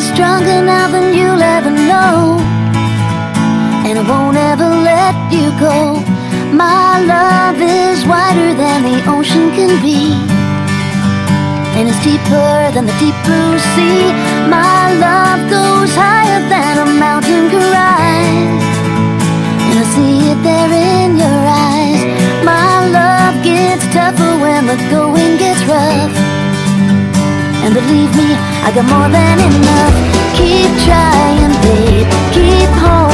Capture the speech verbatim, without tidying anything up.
stronger now than you'll ever know, and I won't ever let you go. My love is wider than the ocean can be, and it's deeper than the deep blue sea. My love goes higher than a mountain can rise, and I see it there in your eyes. My love gets tougher when the going gets rough, and believe me, I got more than enough. Keep trying, babe, keep holding